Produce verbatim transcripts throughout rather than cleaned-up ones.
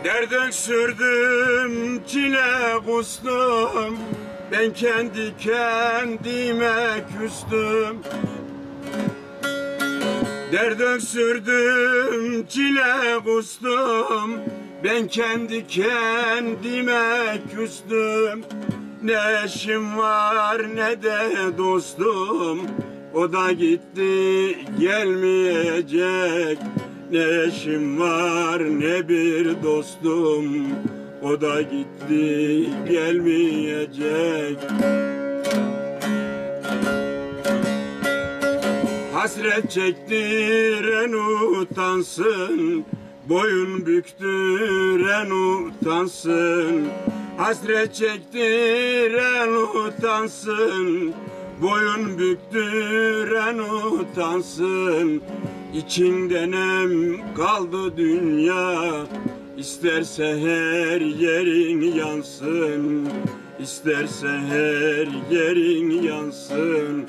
Dert öksürdüm, çile kustum, ben kendi kendime küstüm. Dert öksürdüm, çile kustum, ben kendi kendime küstüm. Ne eşim var ne de dostum, o da gitti gelmeyecek. Ne eşim var ne bir dostum, o da gitti gelmeyecek. Hasret çektiren utansın, boyun büktüren utansın. Hasret çektiren utansın, boyun büktüren utansın. İçinde nem kaldı dünya, isterse her yerin yansın, isterse her yerin yansın.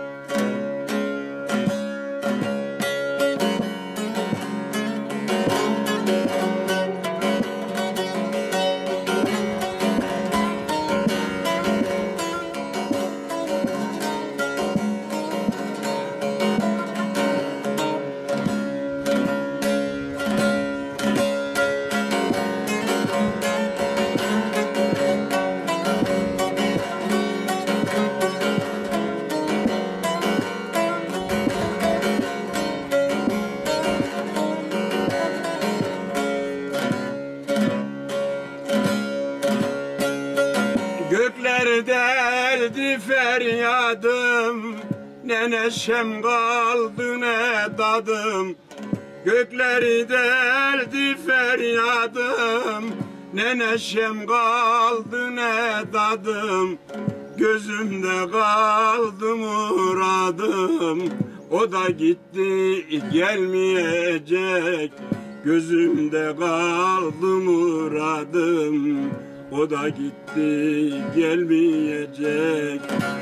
Gökler deldi feryadım, ne neşem kaldı ne dadım. Gökler deldi feryadım, ne neşem kaldı ne dadım. Gözümde kaldı muradım, o da gitti gelmeyecek. Gözümde kaldı muradım, o da gitti gelmeyecek.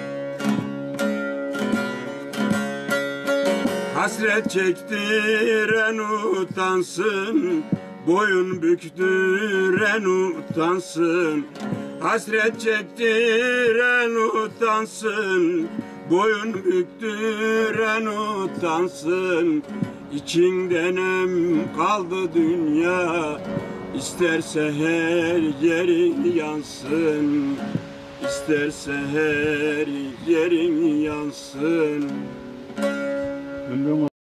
Hasret çektiren utansın, boyun büktüren utansın. Hasret çektiren utansın, boyun büktüren utansın. İçinde nem kaldı dünya, İsterse her yerin yansın, isterse her yerin yansın.